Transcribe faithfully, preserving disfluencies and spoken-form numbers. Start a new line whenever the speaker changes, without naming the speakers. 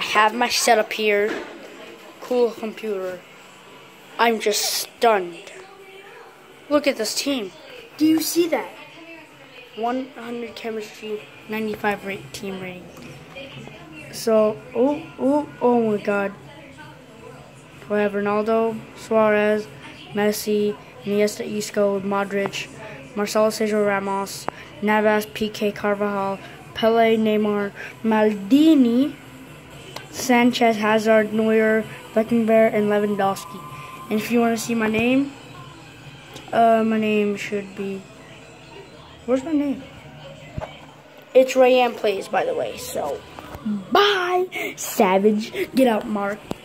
have my setup here. Cool computer. I'm just stunned. Look at this team. Do you see that? one hundred chemistry, ninety-five rate team rating. So, oh, oh, oh my God. We have Ronaldo, Suarez, Messi, Iniesta, Isco, Modric, Marcelo Sergio Ramos, Navas, P K Carvajal, Pele, Neymar, Maldini, Sanchez, Hazard, Neuer, Beckenbauer, and Lewandowski. And if you want to see my name, uh, my name should be, where's my name? It's Rayan Plays, by the way. So, bye, Savage. Get out, Mark.